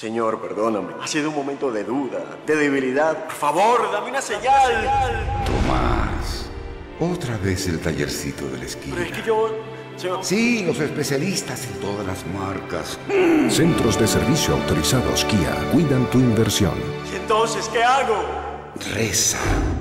Señor, perdóname. Ha sido un momento de duda, de debilidad. Por favor, dame una señal. Tomás, otra vez el tallercito de la esquina. Pero es que yo... Sí, los especialistas en todas las marcas. Centros de servicio autorizados Kia cuidan tu inversión. ¿Y entonces qué hago? Reza.